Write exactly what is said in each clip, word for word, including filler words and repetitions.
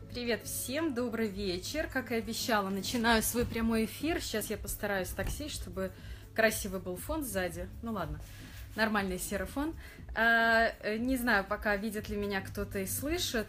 Привет всем, добрый вечер. Как и обещала, начинаю свой прямой эфир. Сейчас я постараюсь так сесть, чтобы красивый был фон сзади. Ну ладно, нормальный серый фон. А, не знаю, пока видит ли меня кто-то и слышит.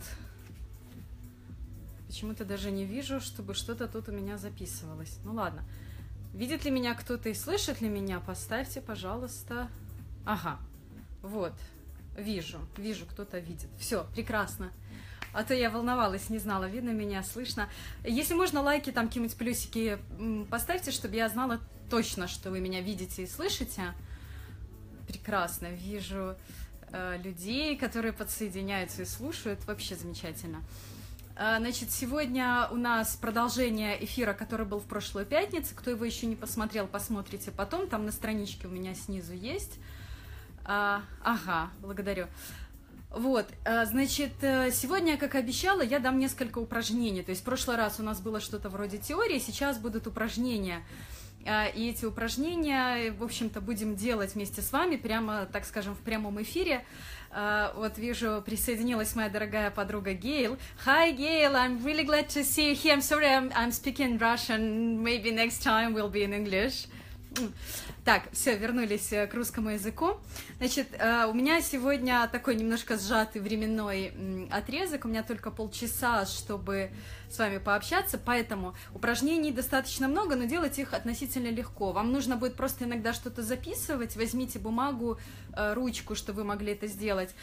Почему-то даже не вижу, чтобы что-то тут у меня записывалось. Ну ладно. Видит ли меня кто-то и слышит ли меня? Поставьте, пожалуйста. Ага, вот, вижу, вижу, кто-то видит. Все, прекрасно. А то я волновалась, не знала, видно меня, слышно. Если можно, лайки, там какие-нибудь плюсики поставьте, чтобы я знала точно, что вы меня видите и слышите. Прекрасно, вижу э, людей, которые подсоединяются и слушают. Вообще замечательно. А, значит, сегодня у нас продолжение эфира, который был в прошлую пятницу. Кто его еще не посмотрел, посмотрите потом. Там на страничке у меня снизу есть. А, ага, благодарю. Вот, значит, сегодня, как обещала, я дам несколько упражнений. То есть в прошлый раз у нас было что-то вроде теории, сейчас будут упражнения. И эти упражнения, в общем-то, будем делать вместе с вами, прямо, так скажем, в прямом эфире. Вот вижу, присоединилась моя дорогая подруга Гейл. Hi, Gail, I'm really glad to see you here. I'm sorry, I'm, I'm speaking Russian. Maybe next time we'll be in English. Так, все, вернулись к русскому языку. Значит, у меня сегодня такой немножко сжатый временной отрезок, у меня только полчаса, чтобы с вами пообщаться, поэтому упражнений достаточно много, но делать их относительно легко. Вам нужно будет просто иногда что-то записывать, возьмите бумагу, ручку, чтобы вы могли это сделать.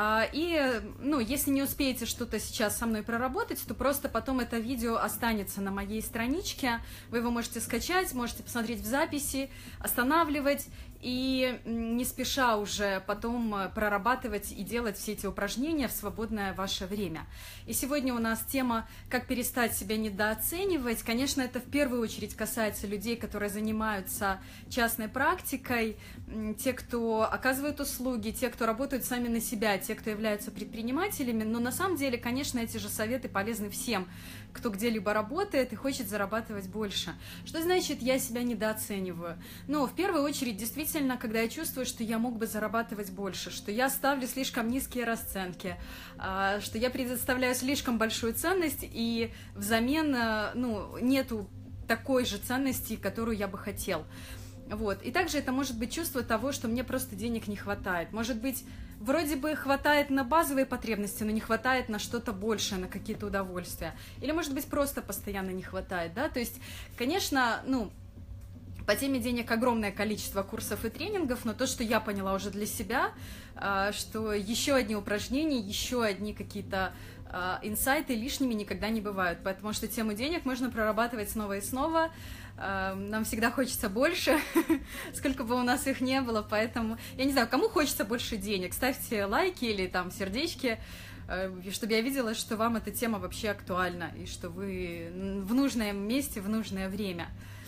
И, ну, если не успеете что-то сейчас со мной проработать, то просто потом это видео останется на моей страничке, вы его можете скачать, можете посмотреть в записи, останавливать и не спеша уже потом прорабатывать и делать все эти упражнения в свободное ваше время. И сегодня у нас тема «Как перестать себя недооценивать». Конечно, это в первую очередь касается людей, которые занимаются частной практикой, те, кто оказывают услуги, те, кто работают сами на себя, те, кто являются предпринимателями. Но на самом деле, конечно, эти же советы полезны всем, кто где-либо работает и хочет зарабатывать больше. Что значит «я себя недооцениваю»? Ну, в первую очередь, действительно, когда я чувствую, что я мог бы зарабатывать больше, что я ставлю слишком низкие расценки, что я предоставляю слишком большую ценность, и взамен, ну, нету такой же ценности, которую я бы хотел. Вот. И также это может быть чувство того, что мне просто денег не хватает. Может быть, вроде бы хватает на базовые потребности, но не хватает на что-то большее, на какие-то удовольствия. Или, может быть, просто постоянно не хватает, да? То есть, конечно, ну, по теме денег огромное количество курсов и тренингов, но то, что я поняла уже для себя, что еще одни упражнения, еще одни какие-то инсайты лишними никогда не бывают, потому что тему денег можно прорабатывать снова и снова. Нам всегда хочется больше, сколько бы у нас их не было, поэтому, я не знаю, кому хочется больше денег, ставьте лайки или там сердечки, чтобы я видела, что вам эта тема вообще актуальна, и что вы в нужном месте, в нужное время.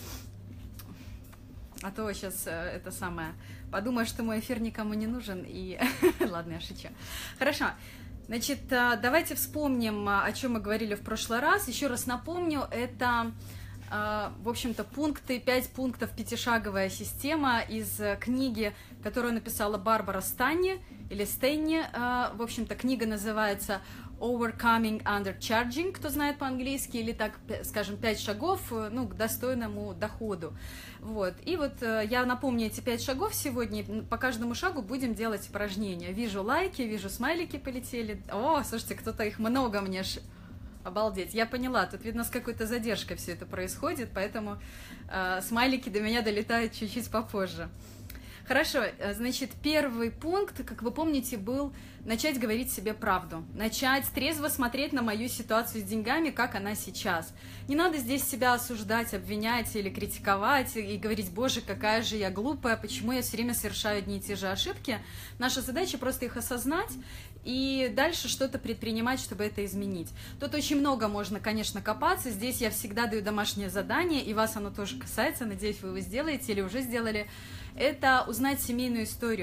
А то сейчас это самое, подумаю, что мой эфир никому не нужен, и ладно, я шучу. Хорошо. Значит, давайте вспомним, о чем мы говорили в прошлый раз. Еще раз напомню, это, в общем-то, пункты, пять пунктов, пятишаговая система из книги, которую написала Барбара Станни, или Стэнни. В общем-то, книга называется Overcoming Undercharging, кто знает по-английски, или так, скажем, пять шагов, ну, к достойному доходу. Вот. И вот я напомню эти пять шагов сегодня, по каждому шагу будем делать упражнения. Вижу лайки, вижу смайлики полетели. О, слушайте, кто-то их много мне... Ш... Обалдеть, я поняла, тут, видно, с какой-то задержкой все это происходит, поэтому э, смайлики до меня долетают чуть-чуть попозже. Хорошо, значит, первый пункт, как вы помните, был начать говорить себе правду, начать трезво смотреть на мою ситуацию с деньгами, как она сейчас. Не надо здесь себя осуждать, обвинять или критиковать и говорить: боже, какая же я глупая, почему я все время совершаю одни и те же ошибки. Наша задача просто их осознать и дальше что-то предпринимать, чтобы это изменить. Тут очень много можно, конечно, копаться. Здесь я всегда даю домашнее задание, и вас оно тоже касается, надеюсь, вы его сделаете или уже сделали. Это узнать семейную историю.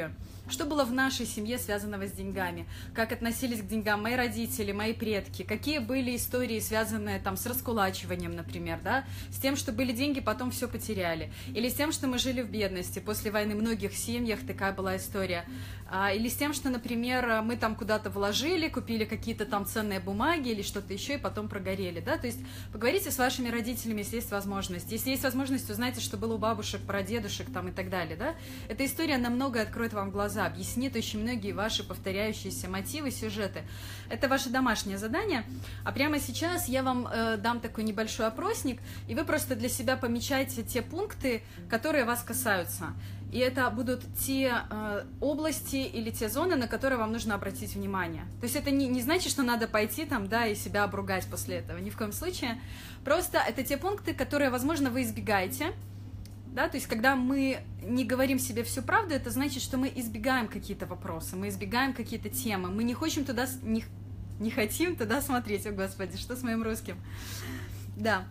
Что было в нашей семье связанного с деньгами? Как относились к деньгам мои родители, мои предки? Какие были истории, связанные там с раскулачиванием, например, да? С тем, что были деньги, потом все потеряли. Или с тем, что мы жили в бедности. После войны в многих семьях такая была история. А, или с тем, что, например, мы там куда-то вложили, купили какие-то там ценные бумаги или что-то еще, и потом прогорели, да? То есть поговорите с вашими родителями, если есть возможность. Если есть возможность, узнайте, что было у бабушек, прадедушек там и так далее, да? Эта история намного откроет вам глаза, объяснит очень многие ваши повторяющиеся мотивы, сюжеты. Это ваше домашнее задание. А прямо сейчас я вам э, дам такой небольшой опросник, и вы просто для себя помечайте те пункты, которые вас касаются. И это будут те э, области или те зоны, на которые вам нужно обратить внимание. То есть это не, не значит, что надо пойти там, да, и себя обругать после этого. Ни в коем случае. Просто это те пункты, которые, возможно, вы избегаете. Да, то есть, когда мы не говорим себе всю правду, это значит, что мы избегаем какие-то вопросы, мы избегаем какие-то темы, мы не хотим туда, не, не хотим туда смотреть, о господи, что с моим русским? Да,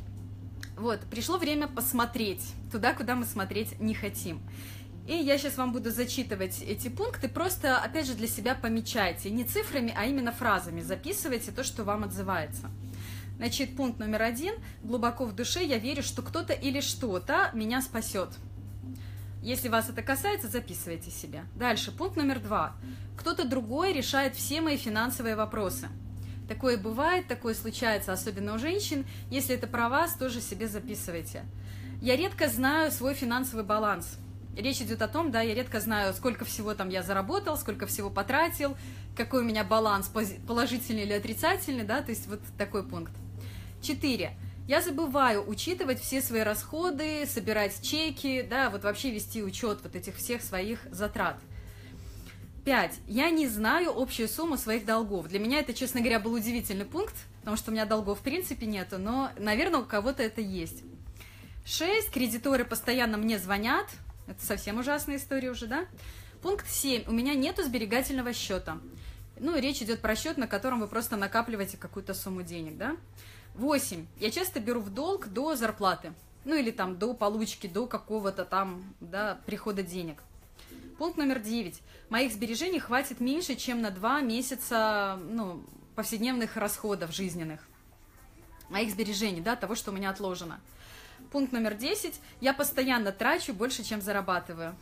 вот, пришло время посмотреть туда, куда мы смотреть не хотим. И я сейчас вам буду зачитывать эти пункты, просто, опять же, для себя помечайте, не цифрами, а именно фразами, записывайте то, что вам отзывается. Значит, пункт номер один. Глубоко в душе я верю, что кто-то или что-то меня спасет. Если вас это касается, записывайте себе. Дальше, пункт номер два. Кто-то другой решает все мои финансовые вопросы. Такое бывает, такое случается, особенно у женщин. Если это про вас, тоже себе записывайте. Я редко знаю свой финансовый баланс. Речь идет о том, да, я редко знаю, сколько всего там я заработал, сколько всего потратил, какой у меня баланс, положительный или отрицательный, да, то есть вот такой пункт. Четыре. Я забываю учитывать все свои расходы, собирать чеки, да, вот вообще вести учет вот этих всех своих затрат. Пять. Я не знаю общую сумму своих долгов. Для меня это, честно говоря, был удивительный пункт, потому что у меня долгов в принципе нету, но, наверное, у кого-то это есть. Шесть. Кредиторы постоянно мне звонят. Это совсем ужасная история уже, да? Пункт семь. У меня нету сберегательного счета. Ну, речь идет про счет, на котором вы просто накапливаете какую-то сумму денег, да? Восемь. Я часто беру в долг до зарплаты. Ну, или там до получки, до какого-то там, да, прихода денег. Пункт номер девять. Моих сбережений хватит меньше, чем на два месяца, ну, повседневных расходов жизненных. Моих сбережений, да, того, что у меня отложено. Пункт номер десять. Я постоянно трачу больше, чем зарабатываю.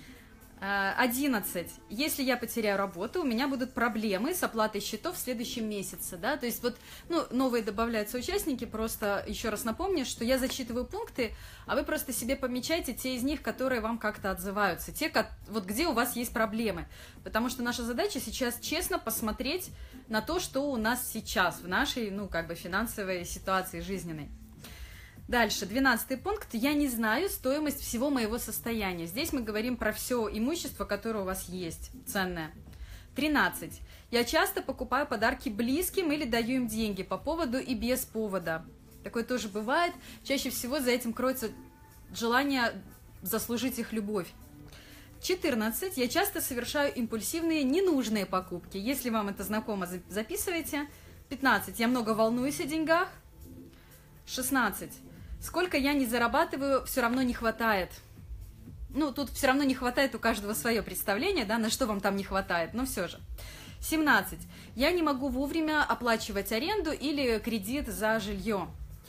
Одиннадцать. Если я потеряю работу, у меня будут проблемы с оплатой счетов в следующем месяце, да, то есть вот, ну, новые добавляются участники, просто еще раз напомню, что я зачитываю пункты, а вы просто себе помечайте те из них, которые вам как-то отзываются, те, вот где у вас есть проблемы, потому что наша задача сейчас честно посмотреть на то, что у нас сейчас в нашей, ну, как бы финансовой ситуации жизненной. Дальше, двенадцатый пункт. Я не знаю стоимость всего моего состояния. Здесь мы говорим про все имущество, которое у вас есть, ценное. тринадцать. Я часто покупаю подарки близким или даю им деньги по поводу и без повода. Такое тоже бывает. Чаще всего за этим кроется желание заслужить их любовь. четырнадцать. Я часто совершаю импульсивные, ненужные покупки. Если вам это знакомо, записывайте. пятнадцать. Я много волнуюсь о деньгах. шестнадцать. Сколько я не зарабатываю, все равно не хватает. Ну, тут все равно не хватает, у каждого свое представление, да, на что вам там не хватает, но все же. семнадцать. Я не могу вовремя оплачивать аренду или кредит за жилье.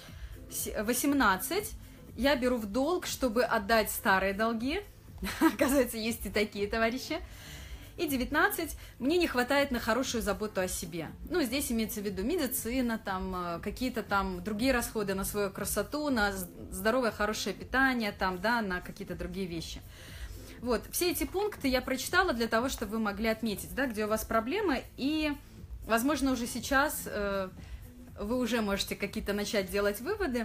восемнадцать. Я беру в долг, чтобы отдать старые долги. Оказывается, есть и такие товарищи. И девятнадцать. Мне не хватает на хорошую заботу о себе. Ну, здесь имеется в виду медицина, там, какие-то там другие расходы на свою красоту, на здоровое, хорошее питание, там, да, на какие-то другие вещи. Вот, все эти пункты я прочитала для того, чтобы вы могли отметить, да, где у вас проблемы, и, возможно, уже сейчас э, вы уже можете какие-то начать делать выводы.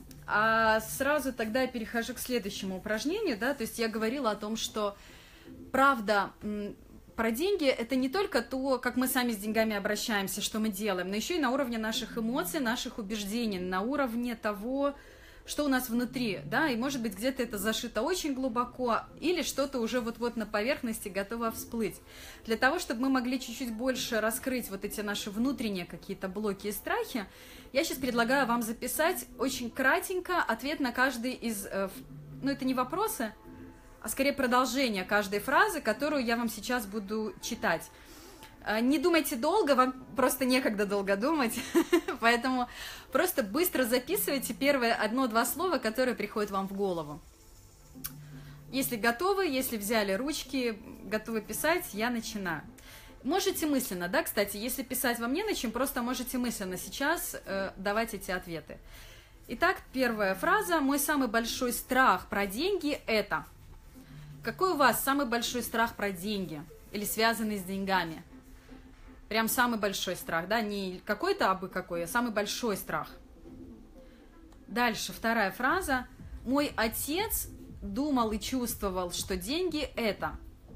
А сразу тогда я перехожу к следующему упражнению, да, то есть я говорила о том, что правда... Про деньги – это не только то, как мы сами с деньгами обращаемся, что мы делаем, но еще и на уровне наших эмоций, наших убеждений, на уровне того, что у нас внутри, да, и может быть где-то это зашито очень глубоко, или что-то уже вот-вот на поверхности готово всплыть. Для того, чтобы мы могли чуть-чуть больше раскрыть вот эти наши внутренние какие-то блоки и страхи, я сейчас предлагаю вам записать очень кратенько ответ на каждый из, ну это не вопросы, а скорее продолжение каждой фразы, которую я вам сейчас буду читать. Не думайте долго, вам просто некогда долго думать, поэтому просто быстро записывайте первое одно-два слова, которые приходят вам в голову. Если готовы, если взяли ручки, готовы писать, я начинаю. Можете мысленно, да, кстати, если писать вам не на чем, просто можете мысленно сейчас э, давать эти ответы. Итак, первая фраза. Мой самый большой страх про деньги – это… Какой у вас самый большой страх про деньги или связанный с деньгами? Прям самый большой страх, да, не какой-то абы какой, а самый большой страх. Дальше, вторая фраза. Мой отец думал и чувствовал, что деньги – это…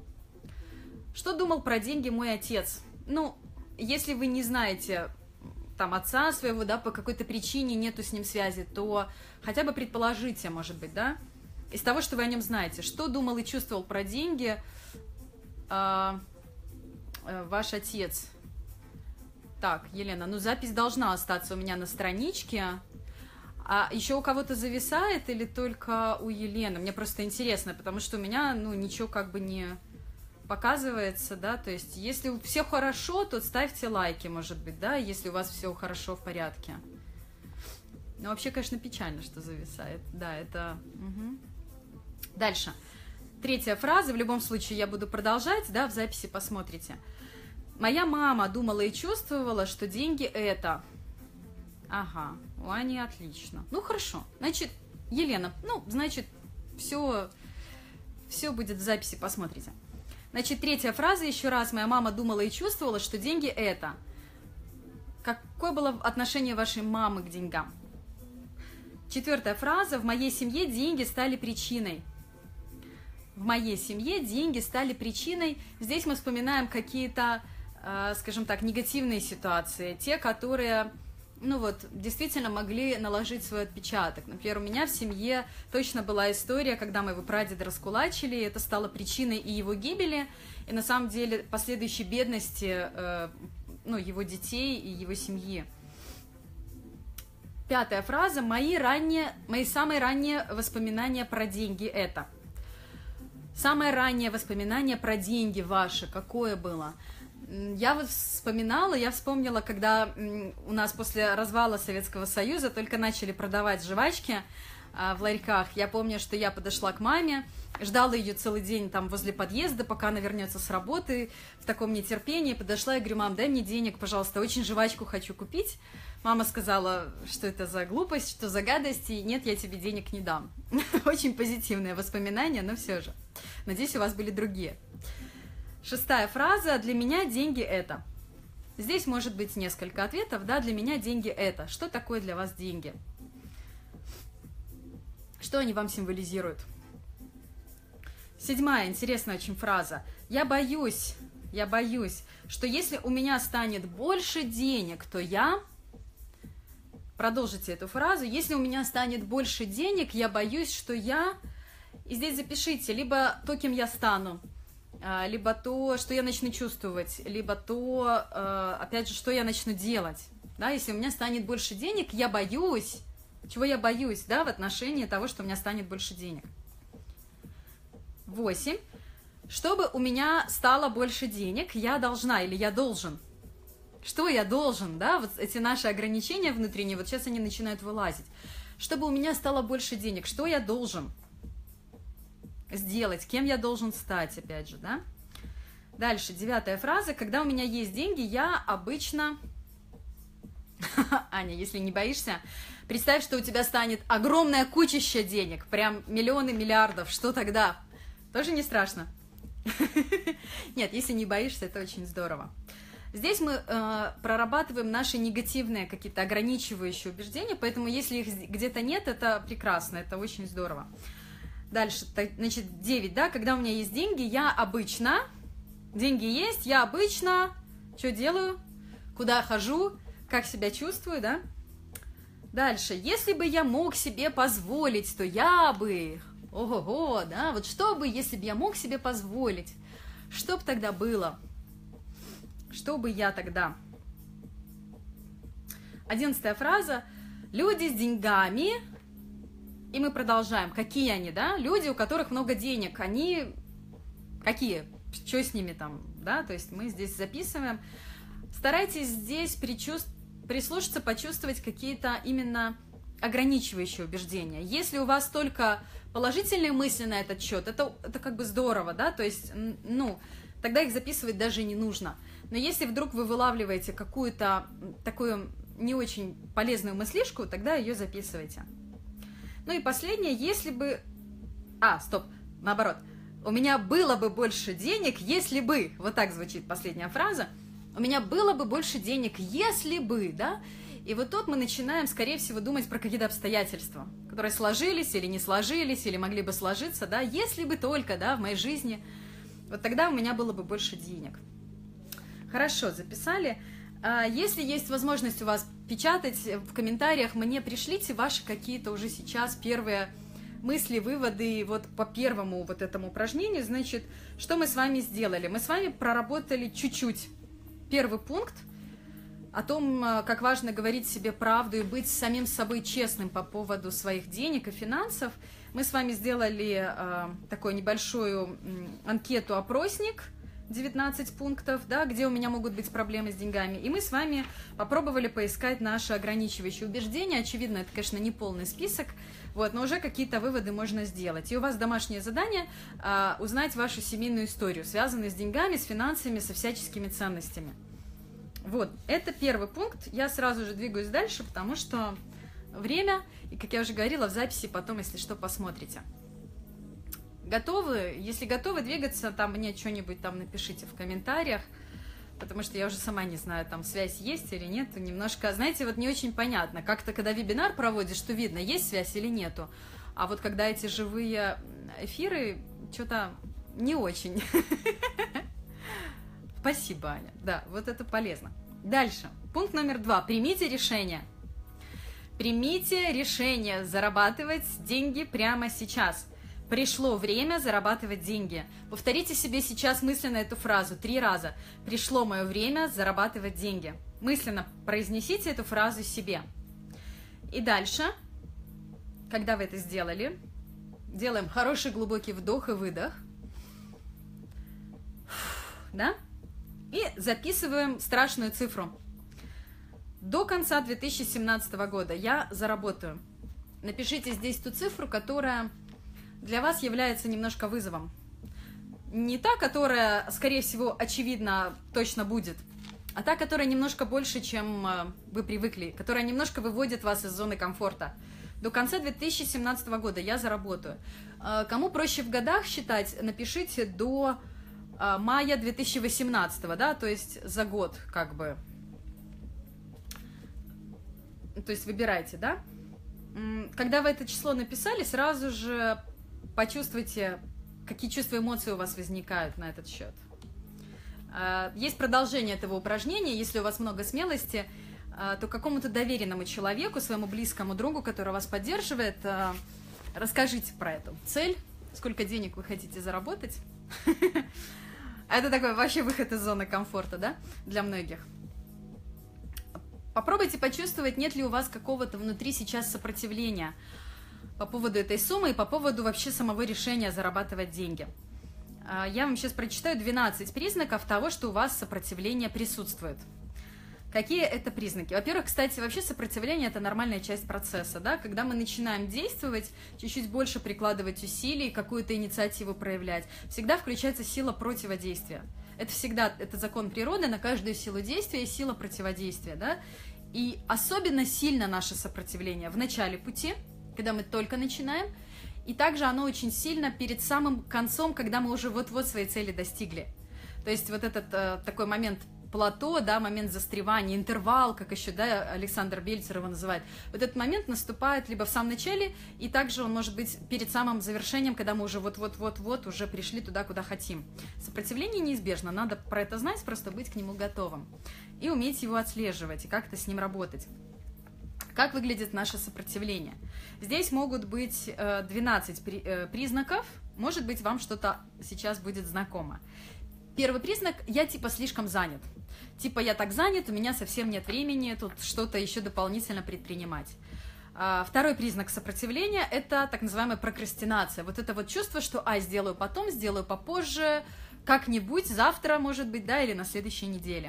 Что думал про деньги мой отец? Ну, если вы не знаете там отца своего, да, по какой-то причине нету с ним связи, то хотя бы предположите, может быть, да, из того, что вы о нем знаете, что думал и чувствовал про деньги э, э, ваш отец. Так, Елена, ну запись должна остаться у меня на страничке. А еще у кого-то зависает или только у Елены? Мне просто интересно, потому что у меня, ну, ничего как бы не показывается, да, то есть если у всех хорошо, то ставьте лайки, может быть, да, если у вас все хорошо, в порядке. Ну, вообще, конечно, печально, что зависает, да, это… Угу. Дальше. Третья фраза, в любом случае я буду продолжать, да, в записи посмотрите. Моя мама думала и чувствовала, что деньги это… Ага, у Ани отлично. Ну, хорошо, значит, Елена, ну, значит, все, все будет в записи, посмотрите. Значит, третья фраза, еще раз, моя мама думала и чувствовала, что деньги это. Какое было отношение вашей мамы к деньгам? Четвертая фраза, в моей семье деньги стали причиной. В моей семье деньги стали причиной. Здесь мы вспоминаем какие-то, э, скажем так, негативные ситуации, те, которые… ну вот, действительно могли наложить свой отпечаток. Например, у меня в семье точно была история, когда моего прадеда раскулачили, и это стало причиной и его гибели, и на самом деле последующей бедности э, ну, его детей и его семьи. Пятая фраза. Мои, ранние, мои самые ранние воспоминания про деньги это. Самое раннее воспоминание про деньги ваше какое было? Я вот вспоминала, я вспомнила, когда у нас после развала Советского Союза только начали продавать жвачки в ларьках. Я помню, что я подошла к маме, ждала ее целый день там возле подъезда, пока она вернется с работы, в таком нетерпении. Подошла и говорю: мам, дай мне денег, пожалуйста, очень жвачку хочу купить. Мама сказала, что это за глупость, что за гадость, и нет, я тебе денег не дам. Очень позитивное воспоминание, но все же. Надеюсь, у вас были другие. Шестая фраза. Для меня деньги это. Здесь может быть несколько ответов. Да, для меня деньги это. Что такое для вас деньги? Что они вам символизируют? Седьмая интересная очень фраза. Я боюсь, я боюсь, что если у меня станет больше денег, то я… Продолжите эту фразу. Если у меня станет больше денег, я боюсь, что я… И здесь запишите либо то, кем я стану, либо то, что я начну чувствовать, либо то, опять же, что я начну делать. Да, если у меня станет больше денег, я боюсь. Чего я боюсь, да, в отношении того, что у меня станет больше денег. Восемь. Чтобы у меня стало больше денег, я должна или я должен. Что я должен, да, вот эти наши ограничения внутренние, вот сейчас они начинают вылазить. Чтобы у меня стало больше денег, что я должен сделать, кем я должен стать, опять же, да. Дальше, девятая фраза. Когда у меня есть деньги, я обычно… Аня, если не боишься, представь, что у тебя станет огромное кучища денег, прям миллионы, миллиардов, что тогда? Тоже не страшно? Нет, если не боишься, это очень здорово. Здесь мы э, прорабатываем наши негативные какие-то ограничивающие убеждения, поэтому если их где-то нет, это прекрасно, это очень здорово. Дальше, значит, девять, да, когда у меня есть деньги, я обычно, деньги есть, я обычно, что делаю, куда хожу, как себя чувствую, да. Дальше, если бы я мог себе позволить, то я бы, ого-го, да, вот что бы, если бы я мог себе позволить, что бы тогда было, что бы я тогда. Одиннадцатая фраза, люди с деньгами… И мы продолжаем. Какие они, да? Люди, у которых много денег, они какие? Что с ними там, да? То есть мы здесь записываем. Старайтесь здесь причувств... прислушаться, почувствовать какие-то именно ограничивающие убеждения. Если у вас только положительные мысли на этот счет, это, это как бы здорово, да? То есть, ну, тогда их записывать даже не нужно. Но если вдруг вы вылавливаете какую-то такую не очень полезную мыслишку, тогда ее записывайте. Ну и последнее, если бы... А, стоп, наоборот. У меня было бы больше денег, если бы... Вот так звучит последняя фраза. У меня было бы больше денег, если бы, да? И вот тут мы начинаем, скорее всего, думать про какие-то обстоятельства, которые сложились или не сложились, или могли бы сложиться, да? Если бы только, да, в моей жизни... Вот тогда у меня было бы больше денег. Хорошо, записали. Если есть возможность у вас печатать в комментариях, мне пришлите ваши какие-то уже сейчас первые мысли, выводы вот по первому вот этому упражнению. Значит, что мы с вами сделали? Мы с вами проработали чуть-чуть первый пункт о том, как важно говорить себе правду и быть самим собой честным по поводу своих денег и финансов. Мы с вами сделали э, такую небольшую анкету-опросник, девятнадцать пунктов, да, где у меня могут быть проблемы с деньгами. И мы с вами попробовали поискать наши ограничивающие убеждения. Очевидно, это, конечно, не полный список, вот, но уже какие-то выводы можно сделать. И у вас домашнее задание а, узнать вашу семейную историю, связанную с деньгами, с финансами, со всяческими ценностями. Вот, это первый пункт. Я сразу же двигаюсь дальше, потому что время, и, как я уже говорила, в записи потом, если что, посмотрите. Готовы? Если готовы двигаться, там мне что-нибудь там напишите в комментариях, потому что я уже сама не знаю, там связь есть или нет. Немножко, знаете, вот не очень понятно. Как-то, когда вебинар проводишь, что видно, есть связь или нету. А вот когда эти живые эфиры, что-то не очень. Спасибо, Аня. Да, вот это полезно. Дальше. Пункт номер два. Примите решение. Примите решение зарабатывать деньги прямо сейчас. Пришло время зарабатывать деньги. Повторите себе сейчас мысленно эту фразу три раза. Пришло мое время зарабатывать деньги. Мысленно произнесите эту фразу себе. И дальше, когда вы это сделали, делаем хороший глубокий вдох и выдох. Да? И записываем страшную цифру. До конца две тысячи семнадцатого года я заработаю. Напишите здесь ту цифру, которая для вас является немножко вызовом. Не та, которая, скорее всего, очевидно, точно будет, а та, которая немножко больше, чем вы привыкли, которая немножко выводит вас из зоны комфорта. До конца две тысячи семнадцатого года я заработаю. Кому проще в годах считать, напишите до мая две тысячи восемнадцатого, да, то есть за год, как бы. То есть выбирайте, да. Когда вы это число написали, сразу же почувствуйте, какие чувства и эмоции у вас возникают на этот счет. Есть продолжение этого упражнения. Если у вас много смелости, то какому-то доверенному человеку, своему близкому другу, который вас поддерживает, расскажите про эту цель, сколько денег вы хотите заработать. Это такой вообще выход из зоны комфорта, да, для многих. Попробуйте почувствовать, нет ли у вас какого-то внутри сейчас сопротивления по поводу этой суммы и по поводу вообще самого решения зарабатывать деньги. Я вам сейчас прочитаю двенадцать признаков того, что у вас сопротивление присутствует. Какие это признаки? Во-первых, кстати, вообще сопротивление – это нормальная часть процесса, да? Когда мы начинаем действовать, чуть-чуть больше прикладывать усилий, какую-то инициативу проявлять, всегда включается сила противодействия. Это всегда, это закон природы, на каждую силу действия есть сила противодействия, да? И особенно сильно наше сопротивление в начале пути, когда мы только начинаем, и также оно очень сильно перед самым концом, когда мы уже вот-вот своей цели достигли. То есть вот этот э, такой момент плато, да, момент застревания, интервал, как еще, да, Александр Бельцер его называет. Вот этот момент наступает либо в самом начале, и также он может быть перед самым завершением, когда мы уже вот-вот-вот-вот уже пришли туда, куда хотим. Сопротивление неизбежно, надо про это знать, просто быть к нему готовым. И уметь его отслеживать, и как-то с ним работать. Как выглядит наше сопротивление? Здесь могут быть двенадцать признаков, может быть, вам что-то сейчас будет знакомо. Первый признак – я типа слишком занят. Типа я так занят, у меня совсем нет времени тут что-то еще дополнительно предпринимать. Второй признак сопротивления – это так называемая прокрастинация. Вот это вот чувство, что «а, сделаю потом, сделаю попозже, как-нибудь, завтра, может быть, да, или на следующей неделе».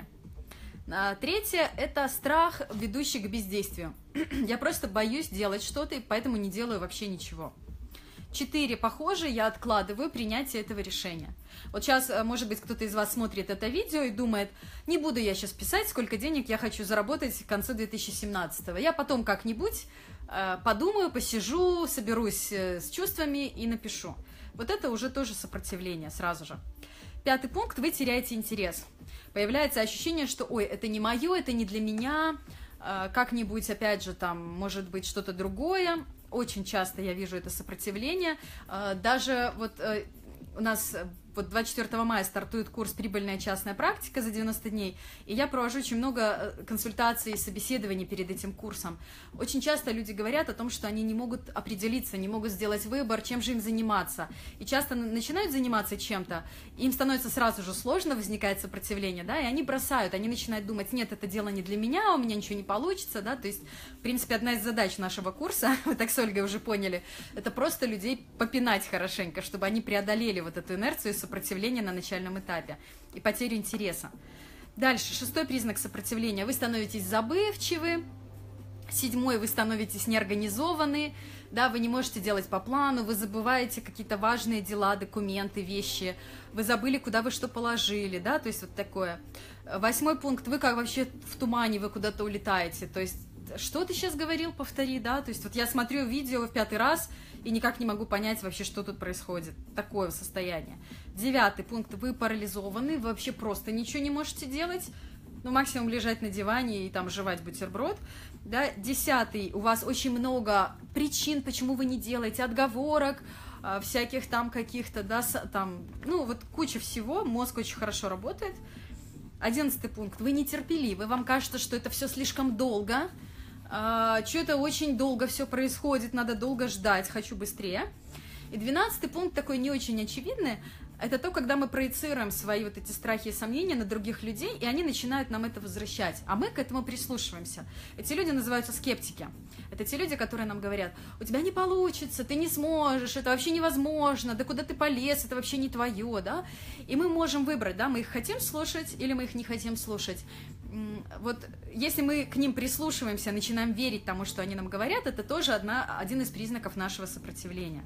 Третье – это страх, ведущий к бездействию. Я просто боюсь делать что-то, и поэтому не делаю вообще ничего. Четыре, похоже, я откладываю принятие этого решения. Вот сейчас, может быть, кто-то из вас смотрит это видео и думает, не буду я сейчас писать, сколько денег я хочу заработать к концу две тысячи семнадцатого. Я потом как-нибудь э, подумаю, посижу, соберусь э, с чувствами и напишу. Вот это уже тоже сопротивление сразу же. Пятый пункт, вы теряете интерес. Появляется ощущение, что, ой, это не мое, это не для меня, э, как-нибудь, опять же, там, может быть, что-то другое. Очень часто я вижу это сопротивление. Даже вот у нас вот двадцать четвёртого мая стартует курс «Прибыльная частная практика» за девяносто дней, и я провожу очень много консультаций и собеседований перед этим курсом. Очень часто люди говорят о том, что они не могут определиться, не могут сделать выбор, чем же им заниматься. И часто начинают заниматься чем-то, им становится сразу же сложно, возникает сопротивление, да, и они бросают, они начинают думать, нет, это дело не для меня, у меня ничего не получится, да, то есть, в принципе, одна из задач нашего курса, вы так с Ольгой уже поняли, это просто людей попинать хорошенько, чтобы они преодолели вот эту инерцию и сопротивление на начальном этапе и потерю интереса. Дальше, шестой признак сопротивления. Вы становитесь забывчивы. Седьмой, вы становитесь неорганизованы, да, вы не можете делать по плану, вы забываете какие-то важные дела, документы, вещи, вы забыли, куда вы что положили, да, то есть вот такое. Восьмой пункт, вы как вообще в тумане, вы куда-то улетаете, то есть что ты сейчас говорил, повтори, да, то есть вот я смотрю видео в пятый раз и никак не могу понять вообще, что тут происходит, такое состояние. Девятый пункт, вы парализованы, вы вообще просто ничего не можете делать, ну, максимум лежать на диване и там жевать бутерброд, да. Десятый, у вас очень много причин, почему вы не делаете, отговорок, всяких там каких-то, да, там, ну, вот куча всего, мозг очень хорошо работает. Одиннадцатый пункт, вы нетерпеливы, вам кажется, что это все слишком долго, что-то очень долго все происходит, надо долго ждать, хочу быстрее. И двенадцатый пункт такой не очень очевидный, это то, когда мы проецируем свои вот эти страхи и сомнения на других людей, и они начинают нам это возвращать, а мы к этому прислушиваемся. Эти люди называются скептики. Это те люди, которые нам говорят, у тебя не получится, ты не сможешь, это вообще невозможно, да куда ты полез, это вообще не твое, да. И мы можем выбрать, да, мы их хотим слушать или мы их не хотим слушать. Вот если мы к ним прислушиваемся, начинаем верить тому, что они нам говорят, это тоже одна, один из признаков нашего сопротивления.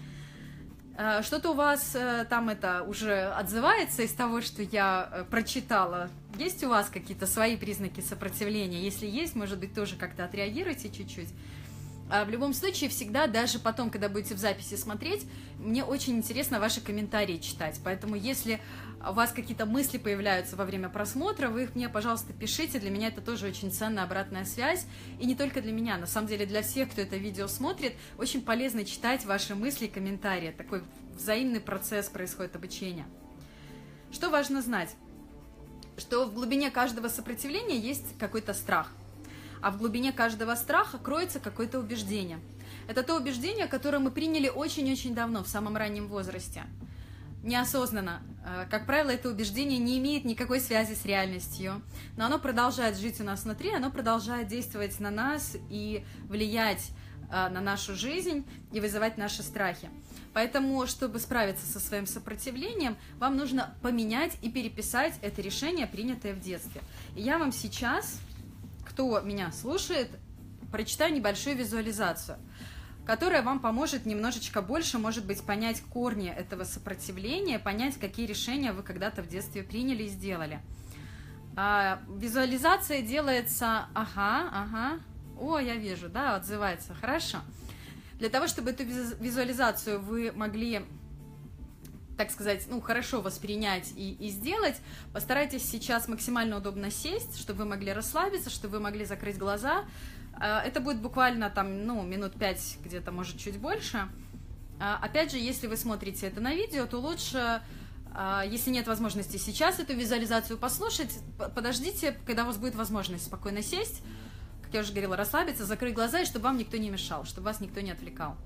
Что-то у вас там это уже отзывается из того, что я прочитала? Есть у вас какие-то свои признаки сопротивления? Если есть, может быть, тоже как-то отреагируйте чуть-чуть. В любом случае, всегда, даже потом, когда будете в записи смотреть, мне очень интересно ваши комментарии читать. Поэтому, если у вас какие-то мысли появляются во время просмотра, вы их мне, пожалуйста, пишите. Для меня это тоже очень ценная обратная связь. И не только для меня, на самом деле для всех, кто это видео смотрит, очень полезно читать ваши мысли и комментарии. Такой взаимный процесс происходит обучения. Что важно знать? Что в глубине каждого сопротивления есть какой-то страх. А в глубине каждого страха кроется какое-то убеждение. Это то убеждение, которое мы приняли очень-очень давно, в самом раннем возрасте. Неосознанно. Как правило, это убеждение не имеет никакой связи с реальностью, но оно продолжает жить у нас внутри, оно продолжает действовать на нас и влиять на нашу жизнь и вызывать наши страхи. Поэтому, чтобы справиться со своим сопротивлением, вам нужно поменять и переписать это решение, принятое в детстве. И я вам сейчас, кто меня слушает, прочитаю небольшую визуализацию, которая вам поможет немножечко больше, может быть, понять корни этого сопротивления, понять, какие решения вы когда-то в детстве приняли и сделали. А, визуализация делается... Ага, ага. О, я вижу, да, отзывается. Хорошо. Для того, чтобы эту визуализацию вы могли, так сказать, ну, хорошо воспринять и, и сделать, постарайтесь сейчас максимально удобно сесть, чтобы вы могли расслабиться, чтобы вы могли закрыть глаза. Это будет буквально там, ну, минут пять, где-то, может, чуть больше. Опять же, если вы смотрите это на видео, то лучше, если нет возможности сейчас эту визуализацию послушать, подождите, когда у вас будет возможность спокойно сесть, как я уже говорила, расслабиться, закрыть глаза, и чтобы вам никто не мешал, чтобы вас никто не отвлекал.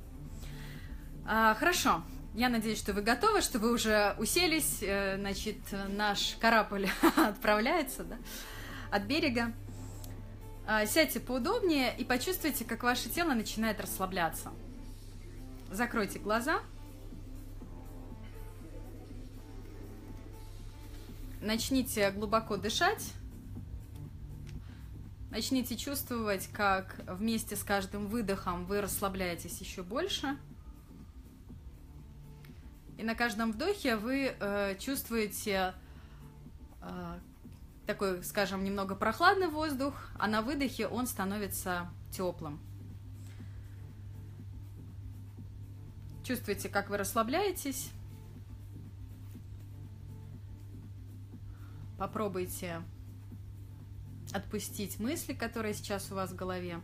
Хорошо. Я надеюсь, что вы готовы, что вы уже уселись, значит, наш корабль отправляется, да, от берега. Сядьте поудобнее и почувствуйте, как ваше тело начинает расслабляться. Закройте глаза. Начните глубоко дышать. Начните чувствовать, как вместе с каждым выдохом вы расслабляетесь еще больше. И на каждом вдохе вы э, чувствуете э, такой, скажем, немного прохладный воздух, а на выдохе он становится теплым. Чувствуете, как вы расслабляетесь. Попробуйте отпустить мысли, которые сейчас у вас в голове.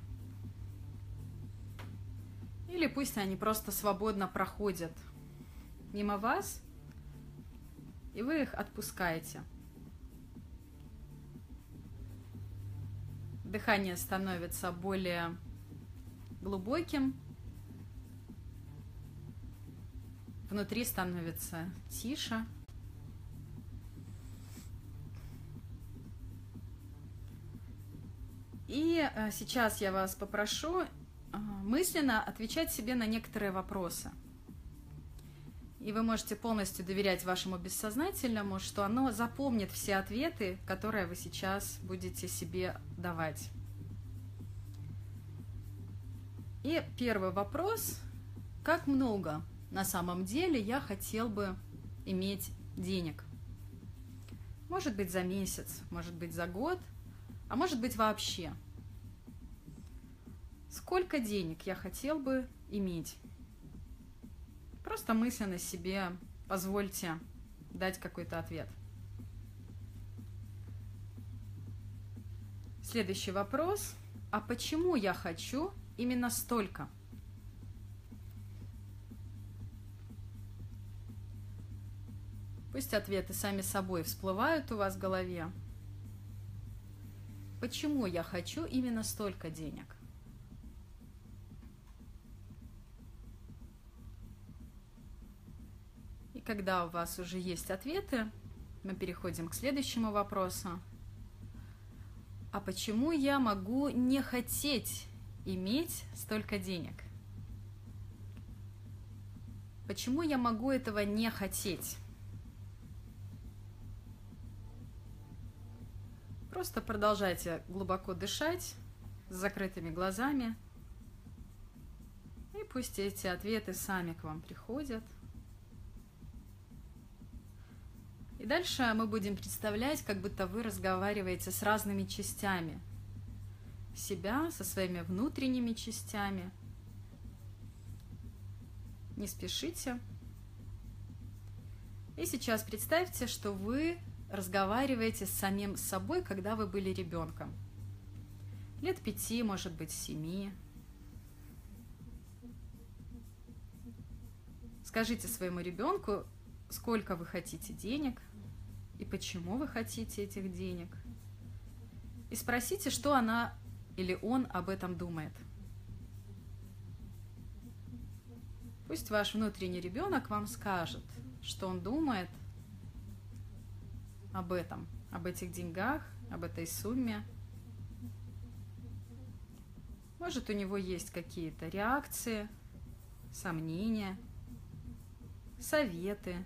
Или пусть они просто свободно проходят мимо вас, и вы их отпускаете. Дыхание становится более глубоким. Внутри становится тише. И сейчас я вас попрошу мысленно отвечать себе на некоторые вопросы. И вы можете полностью доверять вашему бессознательному, что оно запомнит все ответы, которые вы сейчас будете себе давать. И первый вопрос. Как много на самом деле я хотел бы иметь денег? Может быть, за месяц, может быть, за год, а может быть, вообще. Сколько денег я хотел бы иметь? Просто мысленно себе позвольте дать какой-то ответ. Следующий вопрос. А почему я хочу именно столько? Пусть ответы сами собой всплывают у вас в голове. Почему я хочу именно столько денег? И когда у вас уже есть ответы, мы переходим к следующему вопросу. А почему я могу не хотеть иметь столько денег? Почему я могу этого не хотеть? Просто продолжайте глубоко дышать с закрытыми глазами. И пусть эти ответы сами к вам приходят. И дальше мы будем представлять, как будто вы разговариваете с разными частями себя, со своими внутренними частями. Не спешите. И сейчас представьте, что вы разговариваете с самим собой, когда вы были ребенком. Лет пяти, может быть, семи. Скажите своему ребенку, сколько вы хотите денег и почему вы хотите этих денег. И спросите, что она или он об этом думает. Пусть ваш внутренний ребенок вам скажет, что он думает об этом, об этих деньгах, об этой сумме. Может, у него есть какие-то реакции, сомнения, советы.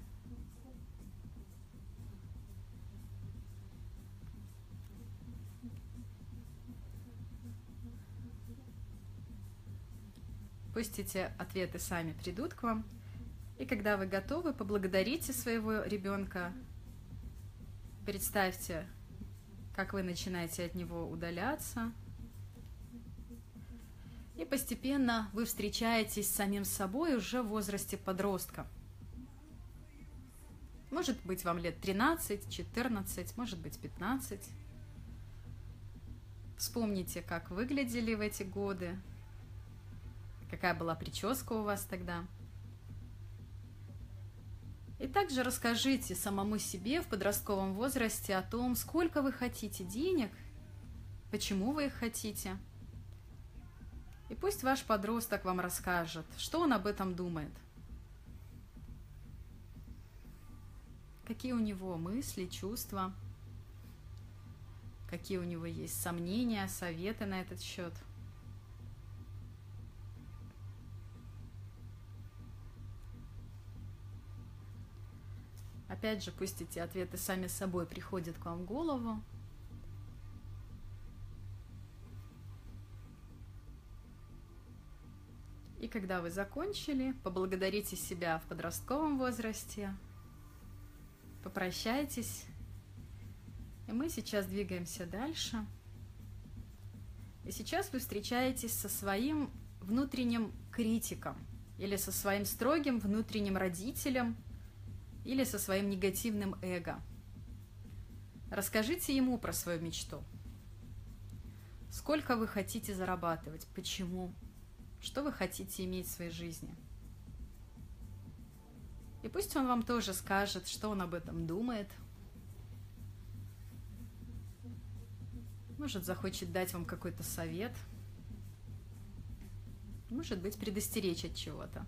Пусть эти ответы сами придут к вам. И когда вы готовы, поблагодарите своего ребенка. Представьте, как вы начинаете от него удаляться. И постепенно вы встречаетесь с самим собой уже в возрасте подростка. Может быть, вам лет тринадцать, четырнадцать, может быть, пятнадцать. Вспомните, как выглядели в эти годы, какая была прическа у вас тогда. И также расскажите самому себе в подростковом возрасте о том, сколько вы хотите денег, почему вы их хотите. И пусть ваш подросток вам расскажет, что он об этом думает. Какие у него мысли, чувства. какие у него есть сомнения, советы на этот счет. Опять же, пусть эти ответы сами собой приходят к вам в голову. И когда вы закончили, поблагодарите себя в подростковом возрасте, попрощайтесь, и мы сейчас двигаемся дальше. И сейчас вы встречаетесь со своим внутренним критиком, или со своим строгим внутренним родителем, или со своим негативным эго. Расскажите ему про свою мечту. Сколько вы хотите зарабатывать? Почему? Что вы хотите иметь в своей жизни? И пусть он вам тоже скажет, что он об этом думает. Может, захочет дать вам какой-то совет. Может быть, предостеречь от чего-то.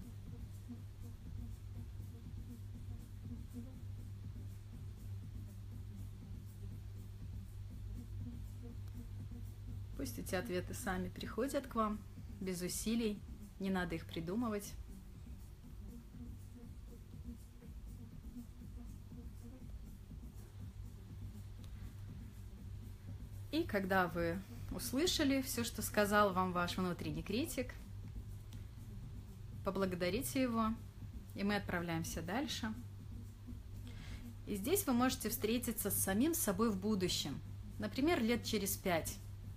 Пусть эти ответы сами приходят к вам, без усилий, не надо их придумывать. И когда вы услышали все, что сказал вам ваш внутренний критик, поблагодарите его, и мы отправляемся дальше. И здесь вы можете встретиться с самим собой в будущем, например, лет через пять.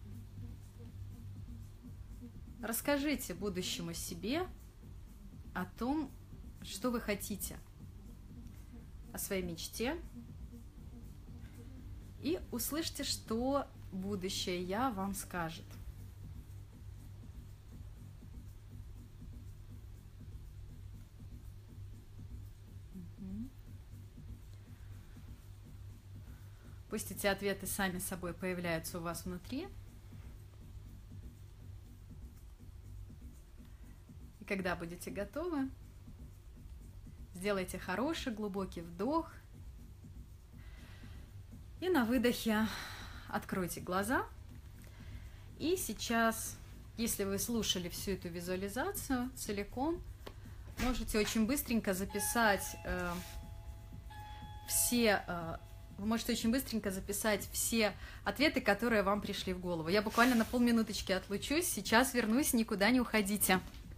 Расскажите будущему себе о том, что вы хотите, о своей мечте, и услышьте, что будущее «я» вам скажет. Угу. Пусть эти ответы сами собой появляются у вас внутри. И когда будете готовы, сделайте хороший глубокий вдох. И на выдохе откройте глаза. И сейчас, если вы слушали всю эту визуализацию целиком, можете очень быстренько записать э, все, э, вы можете очень быстренько записать все ответы, которые вам пришли в голову. Я буквально на полминуточки отлучусь, сейчас вернусь, никуда не уходите.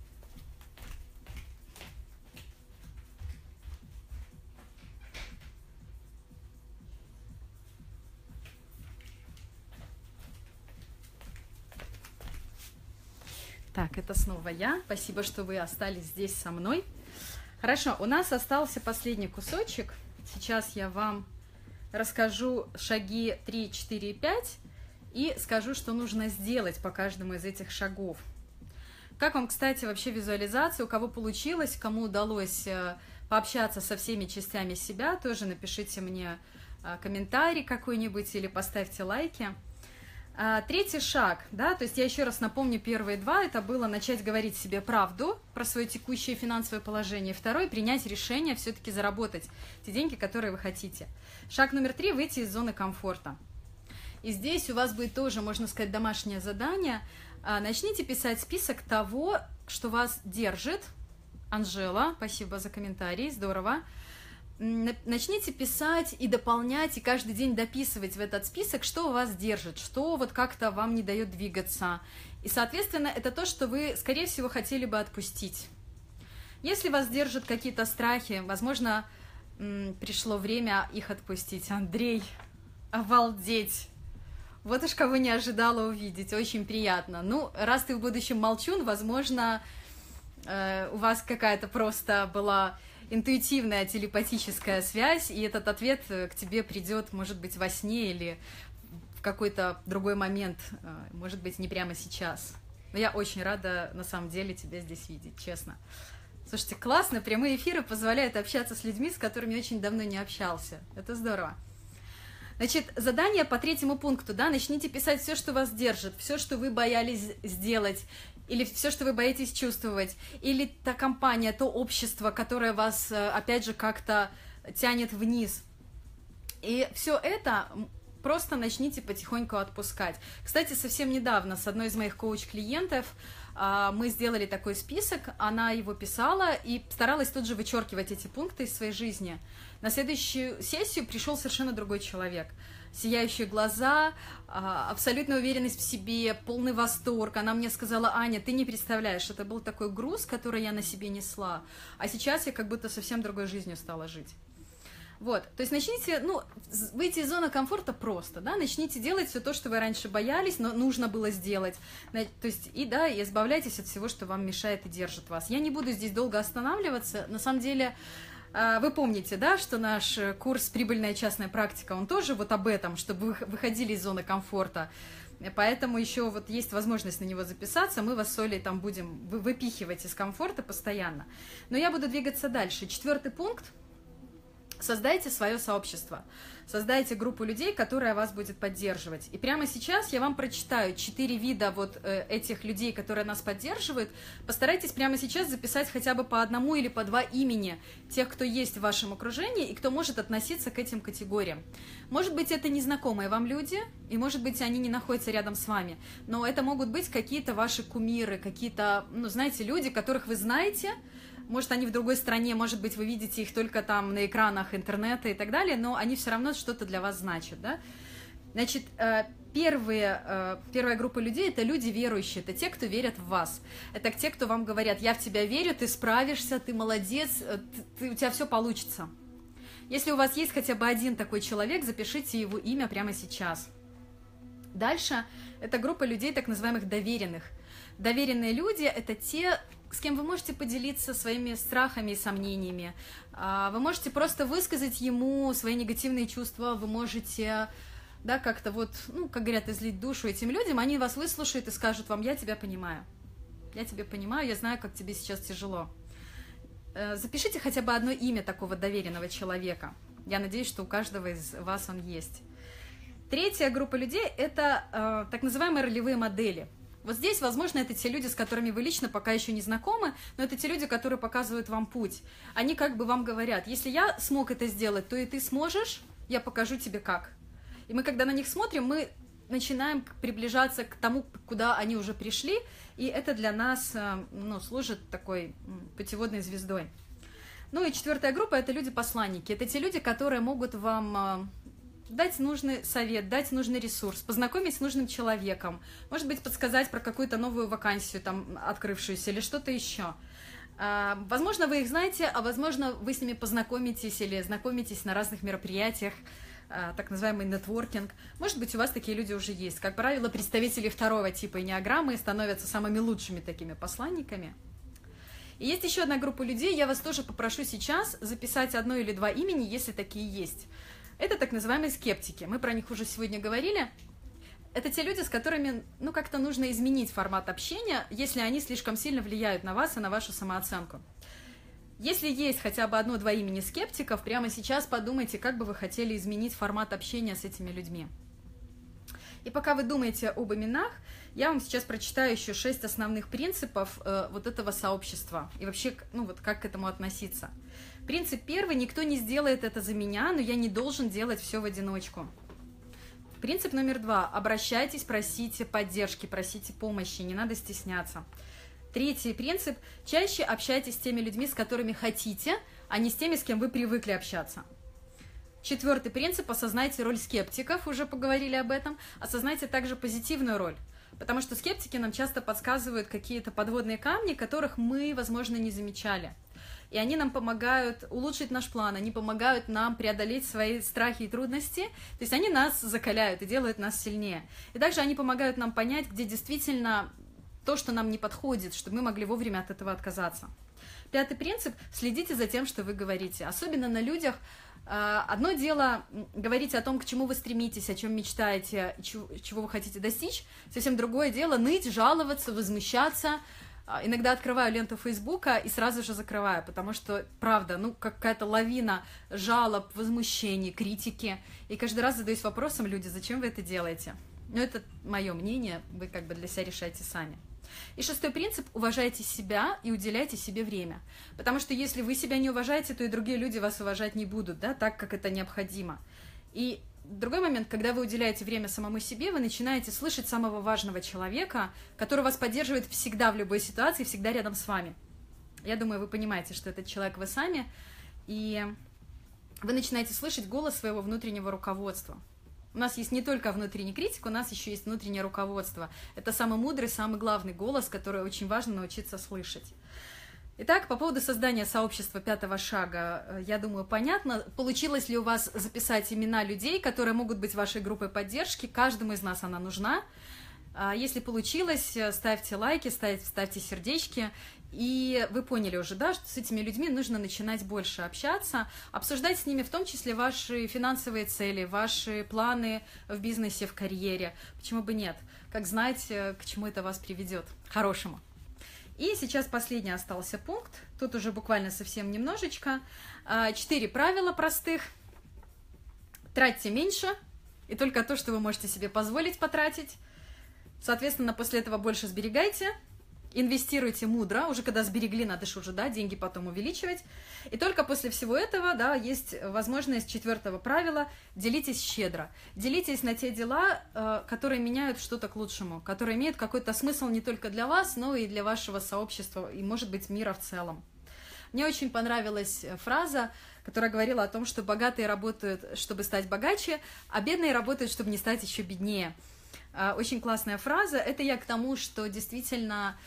Так, это снова я. Спасибо, что вы остались здесь со мной. Хорошо, у нас остался последний кусочек. Сейчас я вам расскажу шаги три, четыре, пять и скажу, что нужно сделать по каждому из этих шагов. Как вам, кстати, вообще визуализация? У кого получилось, кому удалось пообщаться со всеми частями себя, тоже напишите мне комментарий какой-нибудь или поставьте лайки. Третий шаг, да, то есть я еще раз напомню, первые два, это было начать говорить себе правду про свое текущее финансовое положение. Второй, принять решение все-таки заработать те деньги, которые вы хотите. Шаг номер три, выйти из зоны комфорта. И здесь у вас будет тоже, можно сказать, домашнее задание. Начните писать список того, что вас держит. Анжела, спасибо за комментарий, здорово. Начните писать и дополнять, и каждый день дописывать в этот список, что вас держит, что вот как-то вам не дает двигаться. И, соответственно, это то, что вы, скорее всего, хотели бы отпустить. Если вас держат какие-то страхи, возможно, пришло время их отпустить. Андрей, обалдеть! Вот уж кого не ожидала увидеть, очень приятно. Ну, раз ты в будущем молчун, возможно, у вас какая-то просто была интуитивная телепатическая связь, и этот ответ к тебе придет, может быть, во сне или в какой-то другой момент, может быть, не прямо сейчас. Но я очень рада, на самом деле, тебя здесь видеть, честно. Слушайте, классно, прямые эфиры позволяют общаться с людьми, с которыми очень давно не общался. Это здорово. Значит, задание по третьему пункту, да, начните писать все, что вас держит, все, что вы боялись сделать, или все, что вы боитесь чувствовать, или та компания, то общество, которое вас, опять же, как-то тянет вниз. И все это просто начните потихоньку отпускать. Кстати, совсем недавно с одной из моих коуч-клиентов мы сделали такой список, она его писала и старалась тут же вычеркивать эти пункты из своей жизни. На следующую сессию пришел совершенно другой человек. Сияющие глаза, абсолютная уверенность в себе, полный восторг. Она мне сказала: Аня, ты не представляешь, это был такой груз, который я на себе несла, а сейчас я как будто совсем другой жизнью стала жить. Вот, то есть начните, ну, выйти из зоны комфорта просто, да, начните делать все то, что вы раньше боялись, но нужно было сделать, то есть, и да, и избавляйтесь от всего, что вам мешает и держит вас. Я не буду здесь долго останавливаться, на самом деле, вы помните, да, что наш курс «Прибыльная частная практика», он тоже вот об этом, чтобы вы выходили из зоны комфорта, поэтому еще вот есть возможность на него записаться, мы вас с Олей там будем выпихивать из комфорта постоянно. Но я буду двигаться дальше. Четвертый пункт. Создайте свое сообщество, создайте группу людей, которая вас будет поддерживать. И прямо сейчас я вам прочитаю четыре вида вот э, этих людей, которые нас поддерживают. Постарайтесь прямо сейчас записать хотя бы по одному или по два имени тех, кто есть в вашем окружении и кто может относиться к этим категориям. Может быть, это незнакомые вам люди, и может быть, они не находятся рядом с вами, но это могут быть какие-то ваши кумиры, какие-то, ну, знаете, люди, которых вы знаете. Может, они в другой стране, может быть, вы видите их только там на экранах интернета и так далее, но они все равно что-то для вас значат, да? Значит, первые, первая группа людей – это люди верующие, это те, кто верят в вас. Это те, кто вам говорят: я в тебя верю, ты справишься, ты молодец, ты, ты, у тебя все получится. Если у вас есть хотя бы один такой человек, запишите его имя прямо сейчас. Дальше это группа людей, так называемых доверенных. Доверенные люди – это те, с кем вы можете поделиться своими страхами и сомнениями. Вы можете просто высказать ему свои негативные чувства, вы можете, да, как-то вот, ну, как говорят, излить душу этим людям, они вас выслушают и скажут вам: я тебя понимаю, я тебя понимаю, я знаю, как тебе сейчас тяжело. Запишите хотя бы одно имя такого доверенного человека. Я надеюсь, что у каждого из вас он есть. Третья группа людей – это э, так называемые ролевые модели. Вот здесь, возможно, это те люди, с которыми вы лично пока еще не знакомы, но это те люди, которые показывают вам путь. Они как бы вам говорят: если я смог это сделать, то и ты сможешь, я покажу тебе как. И мы, когда на них смотрим, мы начинаем приближаться к тому, куда они уже пришли, и это для нас, ну, служит такой путеводной звездой. Ну и четвертая группа – это люди-посланники. Это те люди, которые могут вам дать нужный совет, дать нужный ресурс, познакомить с нужным человеком, может быть, подсказать про какую-то новую вакансию, там, открывшуюся, или что-то еще. Возможно, вы их знаете, а возможно, вы с ними познакомитесь или знакомитесь на разных мероприятиях, так называемый нетворкинг. Может быть, у вас такие люди уже есть. Как правило, представители второго типа эннеаграммы становятся самыми лучшими такими посланниками. И есть еще одна группа людей, я вас тоже попрошу сейчас записать одно или два имени, если такие есть. Это так называемые скептики. Мы про них уже сегодня говорили. Это те люди, с которыми, ну, как-то нужно изменить формат общения, если они слишком сильно влияют на вас и на вашу самооценку. Если есть хотя бы одно-два имени скептиков, прямо сейчас подумайте, как бы вы хотели изменить формат общения с этими людьми. И пока вы думаете об именах, я вам сейчас прочитаю еще шесть основных принципов э, вот этого сообщества и вообще, ну, вот как к этому относиться. Принцип первый: никто не сделает это за меня, но я не должен делать все в одиночку. Принцип номер два: обращайтесь, просите поддержки, просите помощи, не надо стесняться. Третий принцип: чаще общайтесь с теми людьми, с которыми хотите, а не с теми, с кем вы привыкли общаться. Четвертый принцип: осознайте роль скептиков, уже поговорили об этом, осознайте также позитивную роль, потому что скептики нам часто подсказывают какие-то подводные камни, которых мы, возможно, не замечали. И они нам помогают улучшить наш план, они помогают нам преодолеть свои страхи и трудности, то есть они нас закаляют и делают нас сильнее. И также они помогают нам понять, где действительно то, что нам не подходит, чтобы мы могли вовремя от этого отказаться. Пятый принцип: следите за тем, что вы говорите, особенно на людях. Одно дело говорить о том, к чему вы стремитесь, о чем мечтаете, чего вы хотите достичь, совсем другое дело ныть, жаловаться, возмущаться. Иногда открываю ленту Фейсбука и сразу же закрываю, потому что, правда, ну, какая-то лавина жалоб, возмущений, критики. И каждый раз задаюсь вопросом: люди, зачем вы это делаете? Ну, это мое мнение, вы как бы для себя решайте сами. И шестой принцип: уважайте себя и уделяйте себе время. Потому что если вы себя не уважаете, то и другие люди вас уважать не будут, да, так, как это необходимо. И другой момент, когда вы уделяете время самому себе, вы начинаете слышать самого важного человека, который вас поддерживает всегда в любой ситуации, всегда рядом с вами. Я думаю, вы понимаете, что этот человек вы сами, и вы начинаете слышать голос своего внутреннего руководства. У нас есть не только внутренний критик, у нас еще есть внутреннее руководство. Это самый мудрый, самый главный голос, который очень важно научиться слышать. Итак, по поводу создания сообщества пятого шага, я думаю, понятно. Получилось ли у вас записать имена людей, которые могут быть вашей группой поддержки? Каждому из нас она нужна. Если получилось, ставьте лайки, ставьте, ставьте сердечки. И вы поняли уже, да, что с этими людьми нужно начинать больше общаться, обсуждать с ними в том числе ваши финансовые цели, ваши планы в бизнесе, в карьере. Почему бы нет? Как знать, к чему это вас приведет? Хорошему. И сейчас последний остался пункт. Тут уже буквально совсем немножечко. Четыре правила простых. Тратьте меньше, и только то, что вы можете себе позволить потратить. Соответственно, после этого больше сберегайте. Инвестируйте мудро, уже когда сберегли, надо же уже, да, деньги потом увеличивать. И только после всего этого, да, есть возможность четвертого правила – делитесь щедро. Делитесь на те дела, которые меняют что-то к лучшему, которые имеют какой-то смысл не только для вас, но и для вашего сообщества, и, может быть, мира в целом. Мне очень понравилась фраза, которая говорила о том, что богатые работают, чтобы стать богаче, а бедные работают, чтобы не стать еще беднее. Очень классная фраза. Это я к тому, что действительно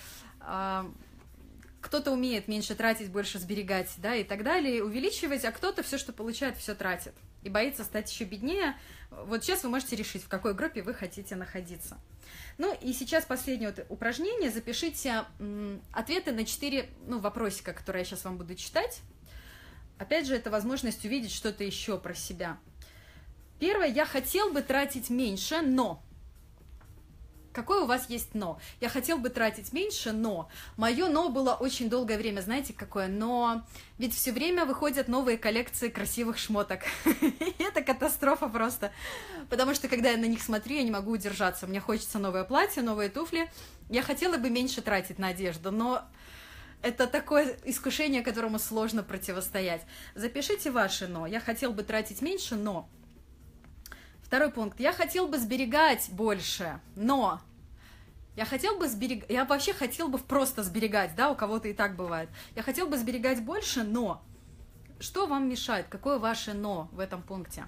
кто-то умеет меньше тратить, больше сберегать, да, и так далее, увеличивать, а кто-то все, что получает, все тратит и боится стать еще беднее. Вот сейчас вы можете решить, в какой группе вы хотите находиться. Ну и сейчас последнее вот упражнение. Запишите ответы на четыре, ну, вопросика, которые я сейчас вам буду читать. Опять же, это возможность увидеть что-то еще про себя. Первое. Я хотел бы тратить меньше, но... Какое у вас есть «но»? Я хотел бы тратить меньше, но... Мое «но» было очень долгое время. Знаете, какое? Но ведь все время выходят новые коллекции красивых шмоток. Это катастрофа просто. Потому что, когда я на них смотрю, я не могу удержаться. Мне хочется новое платье, новые туфли. Я хотела бы меньше тратить на одежду, но... Это такое искушение, которому сложно противостоять. Запишите ваши «но». Я хотел бы тратить меньше, но... Второй пункт. Я хотел бы сберегать больше, но... Я хотел бы сберегать... Я вообще хотел бы просто сберегать, да, у кого-то и так бывает. Я хотел бы сберегать больше, но... Что вам мешает? Какое ваше «но» в этом пункте?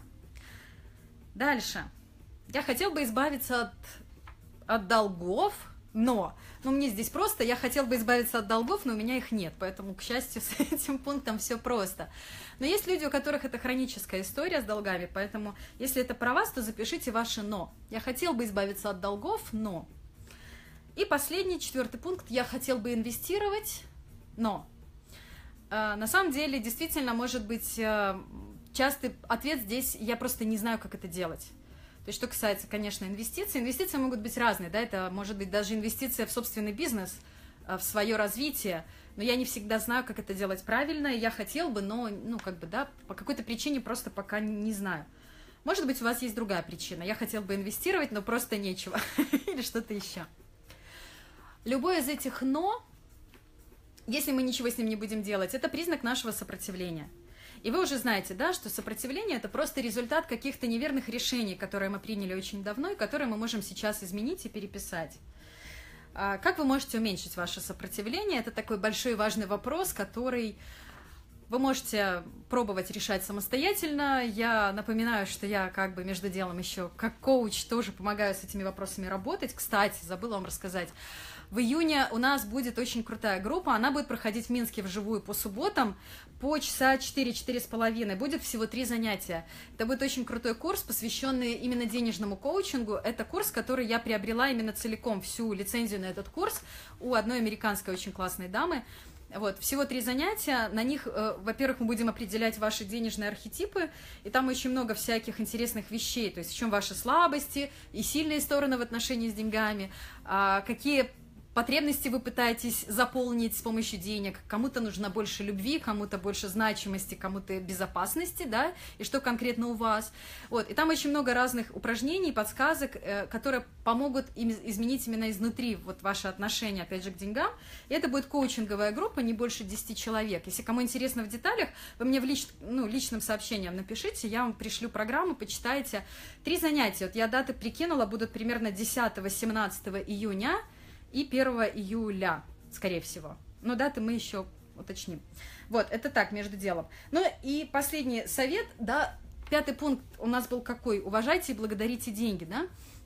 Дальше. Я хотел бы избавиться от, от долгов, но... Ну, мне здесь просто, я хотел бы избавиться от долгов, но у меня их нет, поэтому, к счастью, с этим пунктом все просто. Но есть люди, у которых это хроническая история с долгами, поэтому, если это про вас, то запишите ваше «но». Я хотел бы избавиться от долгов, но... И последний, четвертый пункт. Я хотел бы инвестировать, но... Э, на самом деле, действительно, может быть, э, частый ответ здесь, я просто не знаю, как это делать. То есть, что касается, конечно, инвестиций, инвестиции могут быть разные, да, это может быть даже инвестиция в собственный бизнес, в свое развитие, но я не всегда знаю, как это делать правильно, и я хотел бы, но, ну, как бы, да, по какой-то причине просто пока не знаю. Может быть, у вас есть другая причина, я хотел бы инвестировать, но просто нечего, или что-то еще. Любое из этих «но», если мы ничего с ним не будем делать, это признак нашего сопротивления. И вы уже знаете, да, что сопротивление – это просто результат каких-то неверных решений, которые мы приняли очень давно и которые мы можем сейчас изменить и переписать. Как вы можете уменьшить ваше сопротивление? Это такой большой и важный вопрос, который вы можете пробовать решать самостоятельно. Я напоминаю, что я как бы между делом еще как коуч тоже помогаю с этими вопросами работать. Кстати, забыла вам рассказать. В июне у нас будет очень крутая группа, она будет проходить в Минске вживую по субботам, по часа четыре-четыре с половиной, будет всего три занятия. Это будет очень крутой курс, посвященный именно денежному коучингу. Это курс, который я приобрела именно целиком, всю лицензию на этот курс у одной американской очень классной дамы. Вот, всего три занятия, на них, э, во-первых, мы будем определять ваши денежные архетипы, и там очень много всяких интересных вещей, то есть в чем ваши слабости и сильные стороны в отношении с деньгами, э, какие потребности вы пытаетесь заполнить с помощью денег, кому-то нужно больше любви, кому-то больше значимости, кому-то безопасности, да, и что конкретно у вас. Вот, и там очень много разных упражнений, подсказок, э, которые помогут им изменить именно изнутри вот ваши отношения, опять же, к деньгам. И это будет коучинговая группа, не больше десяти человек. Если кому интересно в деталях, вы мне в лич, ну, личным сообщением напишите, я вам пришлю программу, почитайте. Три занятия, вот я даты прикинула, будут примерно десятого-семнадцатого июня, и первого июля, скорее всего. Но даты мы еще уточним. Вот, это так, между делом. Ну и последний совет, да, пятый пункт у нас был какой? Уважайте и благодарите деньги, да?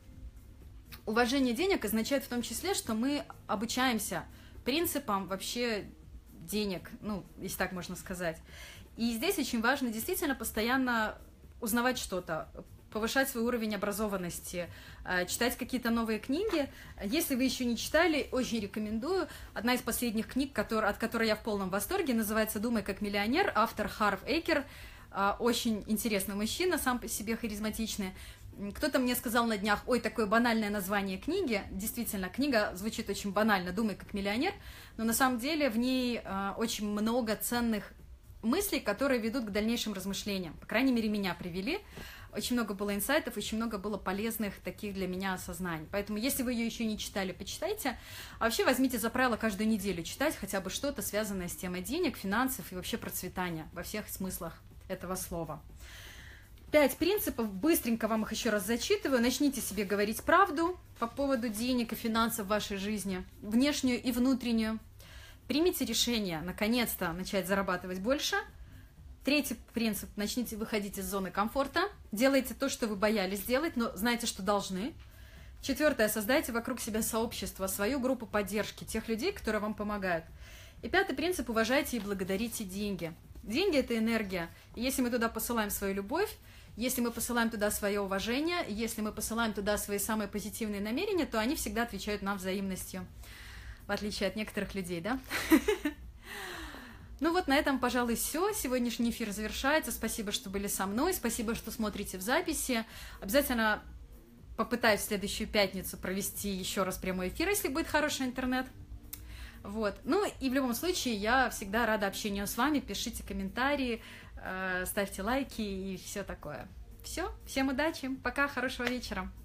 Уважение денег означает в том числе, что мы обучаемся принципам вообще денег, ну, если так можно сказать. И здесь очень важно действительно постоянно узнавать что-то, повышать свой уровень образованности, читать какие-то новые книги. Если вы еще не читали, очень рекомендую. Одна из последних книг, который, от которой я в полном восторге, называется «Думай как миллионер», автор Харв Экер. Очень интересный мужчина, сам по себе харизматичный. Кто-то мне сказал на днях: ой, такое банальное название книги. Действительно, книга звучит очень банально, «Думай как миллионер», но на самом деле в ней очень много ценных мыслей, которые ведут к дальнейшим размышлениям. По крайней мере, меня привели. Очень много было инсайтов, очень много было полезных таких для меня осознаний. Поэтому, если вы ее еще не читали, почитайте. А вообще возьмите за правило каждую неделю читать хотя бы что-то, связанное с темой денег, финансов и вообще процветания во всех смыслах этого слова. Пять принципов, быстренько вам их еще раз зачитываю. Начните себе говорить правду по поводу денег и финансов в вашей жизни, внешнюю и внутреннюю. Примите решение, наконец-то, начать зарабатывать больше. Третий принцип. Начните выходить из зоны комфорта. Делайте то, что вы боялись делать, но знайте, что должны. Четвертое. Создайте вокруг себя сообщество, свою группу поддержки, тех людей, которые вам помогают. И пятый принцип. Уважайте и благодарите деньги. Деньги – это энергия. И если мы туда посылаем свою любовь, если мы посылаем туда свое уважение, если мы посылаем туда свои самые позитивные намерения, то они всегда отвечают нам взаимностью. В отличие от некоторых людей, да? Ну вот на этом, пожалуй, все. Сегодняшний эфир завершается. Спасибо, что были со мной. Спасибо, что смотрите в записи. Обязательно попытаюсь в следующую пятницу провести еще раз прямой эфир, если будет хороший интернет. Вот. Ну и в любом случае я всегда рада общению с вами. Пишите комментарии, ставьте лайки и все такое. Все. Всем удачи. Пока. Хорошего вечера.